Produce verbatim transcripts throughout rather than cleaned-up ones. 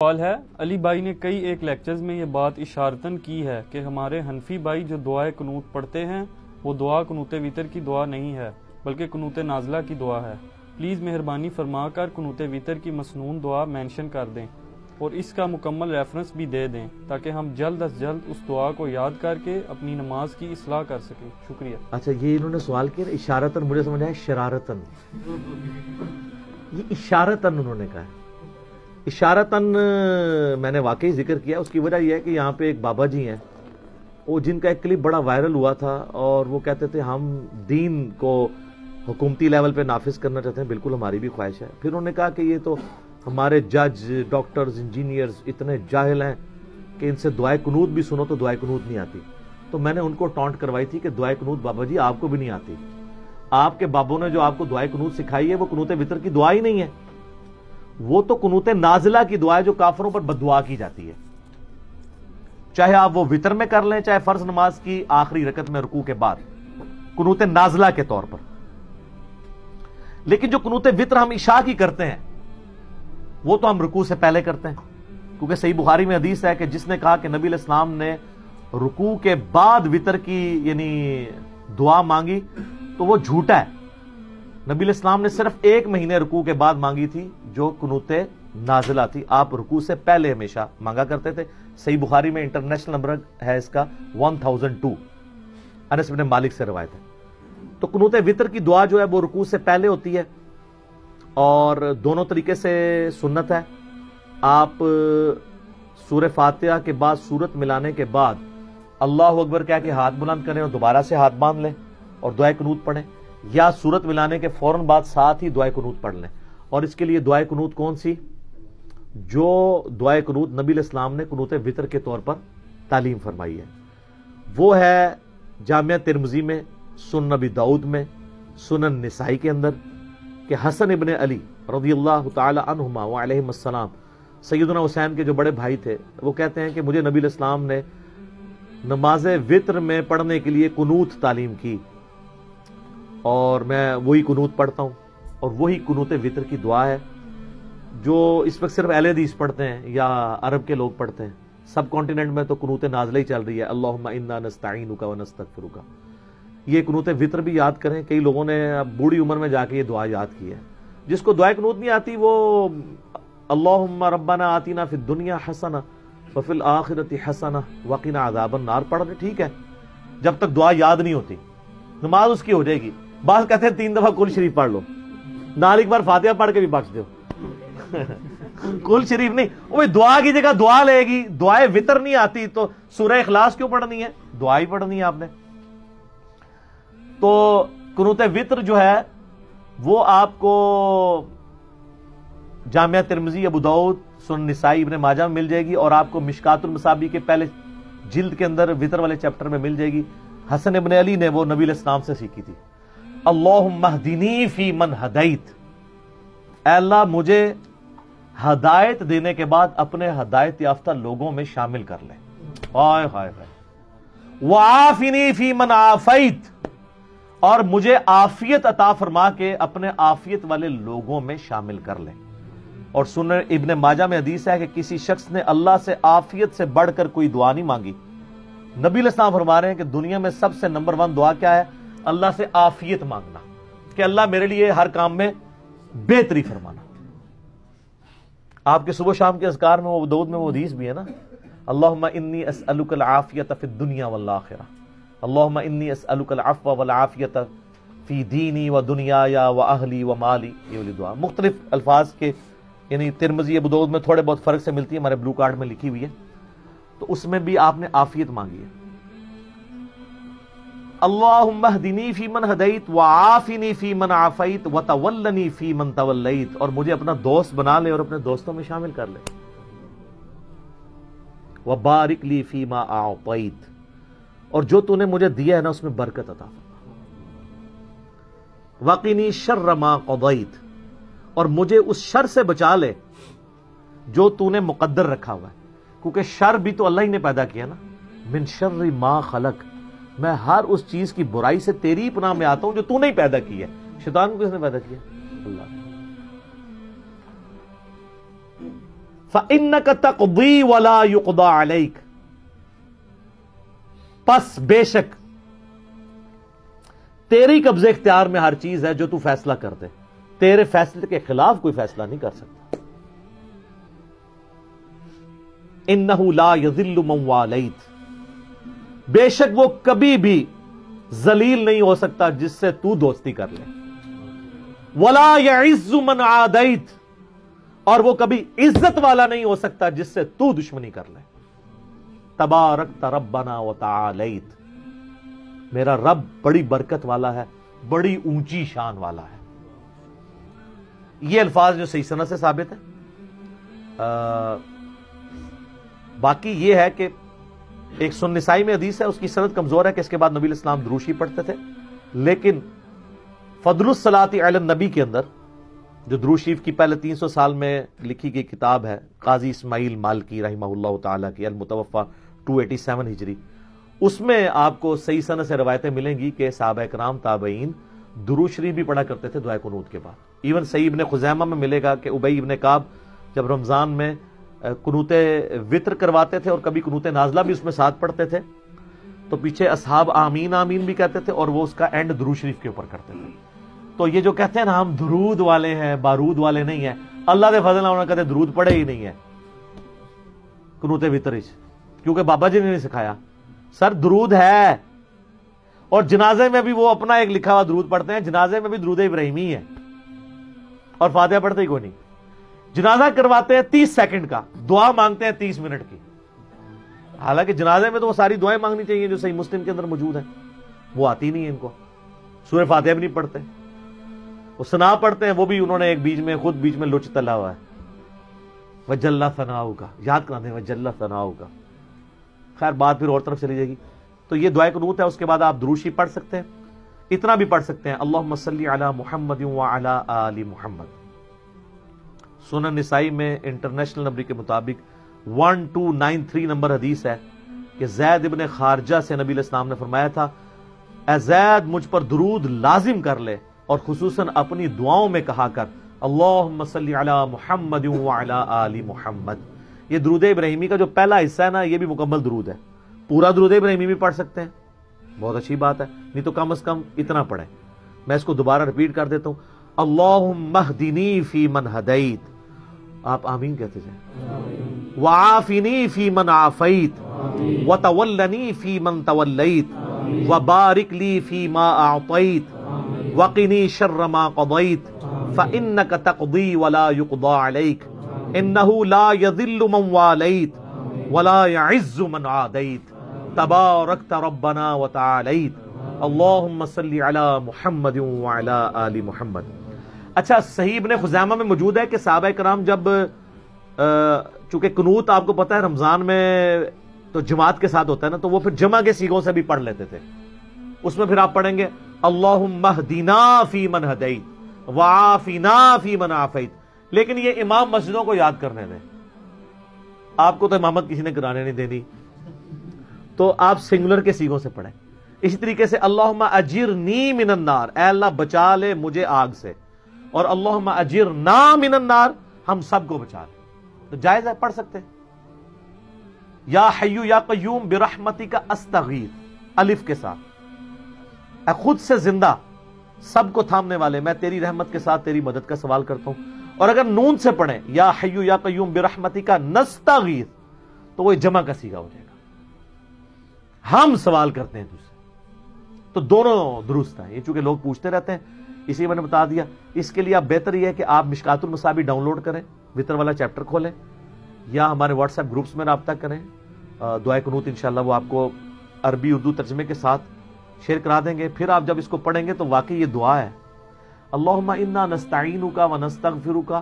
سوال ہے، علی بھائی نے کئی ایک لیکچرز میں یہ بات اشارتاً کی ہے کہ ہمارے حنفی بھائی جو دعائے قنوت پڑھتے ہیں وہ دعا قنوت وتر کی دعا نہیں ہے بلکہ قنوت نازلہ کی دعا ہے۔ پلیز مہربانی فرما کر قنوت وتر کی مسنون دعا مینشن کر دیں اور اس کا مکمل ریفرنس بھی دے دیں تاکہ ہم جلد از جلد اس دعا کو یاد کر کے اپنی نماز کی اصلاح کر سکیں۔ شکریہ۔ اچھا، یہ انہوں نے سوال کیا اشارتاً، مجھے سمجھ آیا شرارتاً، یہ اشارتاً انہوں نے کہا ہے۔ اشارتاً میں نے واقعی ذکر کیا، اس کی وجہ یہ ہے کہ یہاں پہ ایک بابا جی ہیں، وہ جن کا ایک کلپ بڑا وائرل ہوا تھا اور وہ کہتے تھے ہم دین کو حکومتی لیول پہ نافذ کرنا چاہتے ہیں، بالکل ہماری بھی خواہش ہے۔ پھر انہوں نے کہا کہ یہ تو ہمارے جج، ڈاکٹرز، انجینئرز اتنے جاہل ہیں کہ ان سے دعائے قنوت بھی سنو تو دعائے قنوت نہیں آتی۔ تو میں نے ان کو ٹانٹ کروائی تھی کہ دعائے قنوت بابا جی آپ کو بھی نہیں آتی، آپ کے بابوں نے جو آپ کو دعائے قنوت سکھائی ہے وہ قنوت وتر کی دعا ہی نہیں ہے، وہ تو قنوت نازلہ کی دعا ہے جو کافروں پر بددعا کی جاتی ہے، چاہے آپ وہ وتر میں کر لیں چاہے فرض نماز کی آخری رکعت میں رکوع کے بعد، قنوت نازلہ کے طور پر۔ لیکن جو قنوت وتر ہم عشاء کی کرتے ہیں وہ تو ہم رکوع سے پہلے کرتے ہیں، کیونکہ صحیح بخاری میں حدیث ہے کہ جس نے کہا کہ نبی علیہ السلام نے رکوع کے بعد وتر کی یعنی دعا مانگی تو وہ جھوٹا ہے۔ نبی علیہ السلام نے صرف ایک مہینے رکوع کے بعد مانگی تھی جو قنوت نازلہ تھی، آپ رکوع سے پہلے ہمیشہ مانگا کرتے تھے۔ صحیح بخاری میں انٹرنیشنل نمبر ہے اس کا ایک ہزار دو، انس بن مالک سے روایت ہے۔ تو قنوت وتر کی دعا جو ہے وہ رکوع سے پہلے ہوتی ہے اور دونوں طریقے سے سنت ہے۔ آپ سورہ فاتحہ کے بعد سورت ملانے کے بعد اللہ اکبر کہہ کے ہاتھ بلند کریں اور دوبارہ سے ہاتھ باندھ لیں اور دعائے قنوت پڑھیں، یا سورت ملانے کے فوراً بعد ساتھ ہی دعائے قنوت پڑھ لیں۔ اور اس کے لیے دعائے قنوت کون سی؟ جو دعائے قنوت نبی علیہ السلام نے قنوت وتر کے طور پر تعلیم فرمائی ہے، وہ ہے جامعہ ترمذی میں، سنن نبی داؤد میں، سنن نسائی کے اندر، کہ حسن ابن علی رضی اللہ تعالی عنہما وعلیہم السلام، سیدنا حسین کے جو بڑے بھائی تھے، وہ کہتے ہیں کہ مجھے نبی علیہ السلام نے نماز وتر میں پڑھنے کے لیے قنوت تعلیم کی اور میں وہی قنوت پڑھتا ہوں، اور وہی قنوت وتر کی دعا ہے جو اس وقت صرف اہل حدیث پڑھتے ہیں یا عرب کے لوگ پڑھتے ہیں۔ سب کانٹیننٹ میں تو قنوت نازلہ ہی چل رہی ہے، اللہم انا نستعینک ونستغفرک۔ یہ قنوت وتر بھی یاد کریں، کئی لوگوں نے بوڑھی عمر میں جا کے یہ دعا یاد کی ہے۔ جس کو دعائے قنوت نہیں آتی وہ اللہم ربنا آتنا فی الدنیا حسنہ وفی الآخرۃ حسنہ وقنا عذاب النار پڑھ رہے، ٹھیک ہے، جب تک دعا یاد نہیں ہوتی نماز اس کی ہو جائے گی۔ بعض کہتے ہیں تین دفعہ کل شریف پڑھ لو، نال ایک بار فاتحہ پڑھ کے بھی بخش دو۔ کل شریف نہیں، وہ دعا کی جگہ دعا لے گی، دعائے وتر نہیں آتی تو سورہ اخلاص کیوں پڑھنی ہے؟ دعا ہی پڑھنی ہے آپ نے۔ تو قنوت وتر جو ہے وہ آپ کو جامعہ ترمذی، ابو داؤد، سنن نسائی، ابن ماجہ میں مل جائے گی، اور آپ کو مشکات المصابیح کے پہلے جلد کے اندر وتر والے چیپٹر میں مل جائے گی۔ حسن ابن علی نے وہ نبی علیہ السلام سے سیکھی تھی۔ اللہم اہدنی فی من ہدیت، اے اللہ مجھے ہدایت دینے کے بعد اپنے ہدایت یافتہ لوگوں میں شامل کر لے۔ ہائے ہائے ہائے۔ وعافنی فی من عافیت، اور مجھے عافیت عطا فرما کے اپنے عافیت والے لوگوں میں شامل کر لے۔ اور سنن ابن ماجہ میں حدیث ہے کہ کسی شخص نے اللہ سے عافیت سے بڑھ کر کوئی دعا نہیں مانگی۔ نبی علیہ السلام فرما رہے ہیں کہ دنیا میں سب سے نمبر ون دعا کیا ہے؟ اللہ سے عافیت مانگنا، کہ اللہ میرے لیے ہر کام میں بہتری فرمانا۔ آپ کے صبح شام کے اذکار میں وہ دعود میں وہ حدیث بھی ہے نا، اللہم انی اسألک العافیت فی الدنیا والآخرہ، اللہم انی اسألک العفو والعافیت فی دینی و دنیایا و اہلی و مالی۔ یہ والی دعا مختلف الفاظ کے، یعنی ترمذی، ابو داؤد میں تھوڑے بہت فرق سے ملتی ہے، ہمارے بلو کارڈ میں لکھی ہوئی ہے، تو اس میں بھی آپ نے عافیت مانگی ہے۔ اللہم اہدنی فی من ہدیت وعافنی فی من عافیت وتولنی فی من تولیت، اور مجھے اپنا دوست بنا لے اور اپنے دوستوں میں شامل کر لے۔ وبارک لی فیما اعطیت، اور جو تو نے مجھے دیا ہے نا اس میں برکت عطا فرما۔ وقنی شر ما قضیت، اور مجھے اس شر سے بچا لے جو تو نے مقدر رکھا ہوا ہے، کیونکہ شر بھی تو اللہ ہی نے پیدا کیا نا۔ من شر ما خلق، میں ہر اس چیز کی برائی سے تیری پناہ میں آتا ہوں جو تو نے پیدا کی ہے۔ شیطان کو کس نے پیدا کیا؟ اللہ۔ فَإِنَّكَ تَقْضِي وَلَا يُقْضَى عَلَيْكَ، پس بے شک تیری قبضے اختیار میں ہر چیز ہے جو تو فیصلہ کر دے، تیرے فیصلے کے خلاف کوئی فیصلہ نہیں کر سکتا۔ اِنَّهُ لَا يَذِلُّ مَنْ وَالَيْتَ، بے شک وہ کبھی بھی ذلیل نہیں ہو سکتا جس سے تو دوستی کر لے، وَلَا يَعِزُّ مَنْ عَادَيْتَ، اور وہ کبھی عزت والا نہیں ہو سکتا جس سے تو دشمنی کر لے۔ تبارکت ربنا وتعالیت، میرا رب بڑی برکت والا ہے، بڑی اونچی شان والا ہے۔ یہ الفاظ جو صحیح سند سے ثابت ہے۔ آ, باقی یہ ہے کہ ایک سنن نسائی میں حدیث ہے، اس کی سند کمزور ہے کہ اس کے بعد نبی علیہ السلام دروشی پڑھتے تھے، لیکن فضل الصلاۃ علی النبی کے اندر جو درود شریف کی پہلے تین سو سال میں لکھی گئی کتاب ہے قاضی اسماعیل مالکی رحمہ اللہ تعالیٰ کی، المتوفہ دو سو ساٹھ ہجری، اس میں آپ کو صحیح سند سے روایتیں ملیں گی کہ صحابہ کرام تابعین درود شریف بھی پڑھا کرتے تھے دعائے قنوت کے بعد۔ ایون صحیح ابن خزیمہ میں ملے گا کہ ابی ابن کعب جب رمضان میں قنوت وطر کرواتے تھے اور کبھی قنوت نازلہ بھی اس میں ساتھ پڑھتے تھے، تو پیچھے اصحاب آمین آمین بھی کہتے تھے اور وہ اس کا اینڈ درود شریف کے اوپر کرتے تھے۔ تو یہ جو کہتے ہیں نا ہم درود والے ہیں، بارود والے نہیں ہیں، اللہ دے فضل نال کہتے درود پڑھے ہی نہیں ہے قنوت وطر، کیونکہ بابا جی نے نہیں سکھایا۔ سر درود ہے، اور جنازے میں بھی وہ اپنا ایک لکھا ہوا درود پڑھتے ہیں، جنازے میں بھی درود ابراہیمی ہے، اور فاتحہ پڑھتے ہی کوئی نہیں۔ جنازہ کرواتے ہیں تیس سیکنڈ کا، دعا مانگتے ہیں تیس منٹ کی، حالانکہ جنازے میں تو وہ ساری دعائیں مانگنی چاہیے جو صحیح مسلم کے اندر موجود ہیں، وہ آتی نہیں ہے ان کو۔ سورہ فاتحہ بھی نہیں پڑھتے، وہ ثنا پڑھتے ہیں، وہ بھی انہوں نے ایک بیچ میں خود بیچ میں لچ تلا ہوا ہے، وجل ثناؤ کا یاد کراتے ہیں، وجل ثناؤ کا۔ خیر بات پھر اور طرف چلی جائے گی۔ تو یہ دعائے قنوت ہے، اس کے بعد آپ درود شریف پڑھ سکتے ہیں، اتنا بھی پڑھ سکتے ہیں اللہم صلی علی محمد وعلی آل محمد۔ سنن نسائی میں انٹرنیشنل نمبر کے مطابق one two nine three number حدیث ہے کہ زید ابن خارجہ سے نبی علیہ السلام نے فرمایا تھا، اے زید مجھ پر درود لازم کر لے، اور خصوصاً اپنی دعاؤں میں کہا کر اللہم صلی علی محمد وعلی آل محمد۔ یہ درود ابراہیمی کا جو پہلا حصہ ہے نا، یہ بھی مکمل درود ہے، پورا درود ابراہیمی بھی پڑھ سکتے ہیں، بہت اچھی بات ہے، نہیں تو کم از کم اتنا پڑھیں۔ میں اس کو دوبارہ رپیٹ کر دیتا ہوں، اللہم اہدنی فی من ہدیت، آپ آمین کہتے جائیں، وعافنی فی من عافیت، وتولنی فی من تولیت، وبارک لی فی ما اعطیت، وقنی شر ما قضیت، فإنک تقضی ولا یقضى علیک، انہ لا یذل من والیت ولا یعز من عادیت، تبارکت ربنا وتعالیت، اللہم صلی علی محمد وعلی آل محمد۔ اچھا، صحیح ابن خزیمہ میں موجود ہے کہ صحابہ کرام جب چونکہ قنوت آپ کو پتہ ہے رمضان میں تو جماعت کے ساتھ ہوتا ہے نا، تو وہ پھر جمع کے سیغوں سے بھی پڑھ لیتے تھے۔ اس میں پھر آپ پڑھیں گے اللہم اہدنا فی من ہدیت وعافنا فی من عافیت، لیکن یہ امام مسجدوں کو یاد کرنے دیں، آپ کو تو امامت کسی نے کرانے نہیں دینی، تو آپ سنگولر کے سیغوں سے پڑھیں۔ اسی طریقے سے اللہم اجرنی من النار، اے اللہ بچا لے مجھے آگ سے، اور اللہم اجرنا من النار، ہم سب کو بچا لے، تو جائز ہے، پڑھ سکتے ہیں۔ یا حیو یا قیوم برحمتک استغیث، الف کے ساتھ، اے خود سے زندہ سب کو تھامنے والے، میں تیری رحمت کے ساتھ تیری مدد کا سوال کرتا ہوں۔ اور اگر نون سے پڑھیں یا حیو یا قیوم برحمتک نستغیث، تو وہ جمع کا صیغہ ہو جائے گا، ہم سوال کرتے ہیں تجھ سے، تو دونوں درست ہیں۔ یہ چونکہ لوگ پوچھتے رہتے ہیں، اسی میں نے بتا دیا۔ اس کے لیے آپ بہتر یہ ہے کہ آپ مشکات المصابیح ڈاؤن لوڈ کریں، وطر والا چیپٹر کھولیں، یا ہمارے واٹس ایپ گروپس میں رابطہ کریں۔ دعائے قنوت انشاءاللہ وہ آپ کو عربی اردو ترجمے کے ساتھ شیئر کرا دیں گے۔ پھر آپ جب اس کو پڑھیں گے تو واقعی یہ دعا ہے، اللہم انا نستعینک و نستغفرک،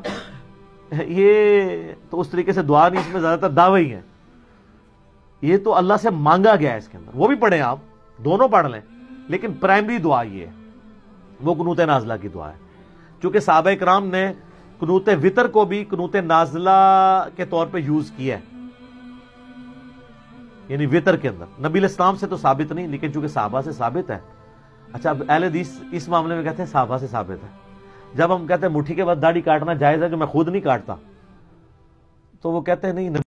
یہ تو اس طریقے سے دعا نہیں، اس میں زیادہ تر دعوے ہی ہیں، یہ تو اللہ سے مانگا گیا ہے اس کے اندر، وہ بھی پڑھیں، آپ دونوں پڑھ لیں، لیکن پرائمری دعا یہ ہے، وہ قنوت نازلہ کی دعا ہے۔ چونکہ صحابہ کرام نے قنوت وطر کو بھی قنوت نازلہ کے طور پہ یوز کیا ہے، یعنی وطر کے اندر۔ نبی علیہ السلام سے تو ثابت نہیں، لیکن چونکہ صحابہ سے ثابت ہے۔ اچھا، اہل حدیث اس معاملے میں کہتے ہیں صحابہ سے ثابت ہے۔ جب ہم کہتے ہیں مٹھی کے بعد داڑھی کاٹنا جائز ہے، جو میں خود نہیں کاٹتا، تو وہ کہتے ہیں نہیں